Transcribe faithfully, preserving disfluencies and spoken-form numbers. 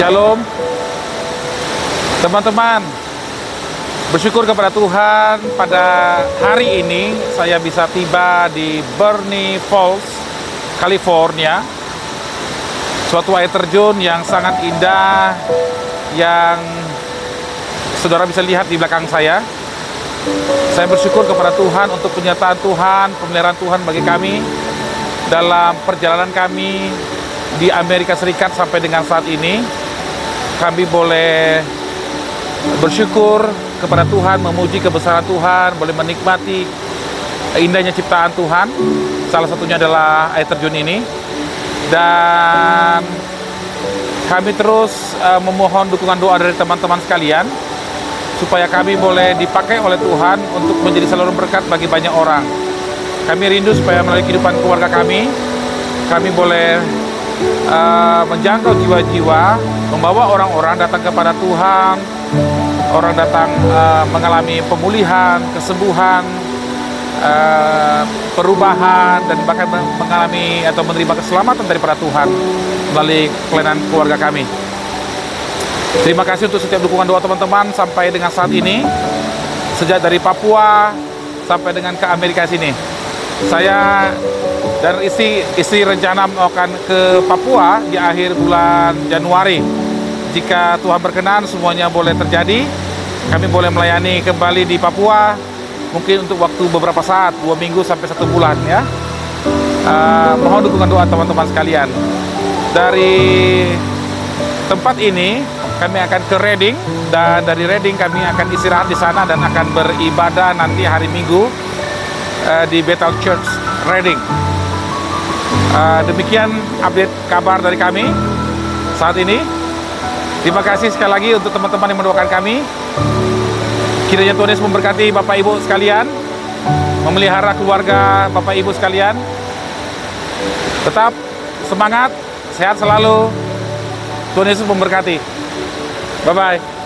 Shalom teman-teman, bersyukur kepada Tuhan pada hari ini saya bisa tiba di Bernie Falls, California. Suatu air terjun yang sangat indah yang saudara bisa lihat di belakang saya. Saya bersyukur kepada Tuhan untuk penyertaan Tuhan, pemeliharaan Tuhan bagi kami dalam perjalanan kami di Amerika Serikat sampai dengan saat ini. Kami boleh bersyukur kepada Tuhan, memuji kebesaran Tuhan, boleh menikmati indahnya ciptaan Tuhan. Salah satunya adalah air terjun ini. Dan kami terus uh, memohon dukungan doa dari teman-teman sekalian supaya kami boleh dipakai oleh Tuhan untuk menjadi saluran berkat bagi banyak orang. Kami rindu supaya melalui kehidupan keluarga kami, kami boleh uh, menjangkau jiwa-jiwa, membawa orang-orang datang kepada Tuhan, orang datang uh, mengalami pemulihan, kesembuhan, uh, perubahan, dan bahkan mengalami atau menerima keselamatan daripada Tuhan melalui pelayanan keluarga kami. Terima kasih untuk setiap dukungan doa teman-teman sampai dengan saat ini, sejak dari Papua sampai dengan ke Amerika sini. Saya dan istri istri rencana akan ke Papua di akhir bulan Januari. Jika Tuhan berkenan semuanya boleh terjadi, kami boleh melayani kembali di Papua, mungkin untuk waktu beberapa saat, dua minggu sampai satu bulan ya. Uh, mohon dukungan doa teman-teman sekalian. Dari tempat ini kami akan ke Redding, dan dari Redding kami akan istirahat di sana dan akan beribadah nanti hari Minggu uh, di Bethel Church Redding. Uh, demikian update kabar dari kami saat ini. Terima kasih sekali lagi untuk teman-teman yang mendoakan kami. Kiranya Tuhan Yesus memberkati Bapak Ibu sekalian, memelihara keluarga Bapak Ibu sekalian. Tetap semangat, sehat selalu. Tuhan Yesus memberkati. Bye-bye.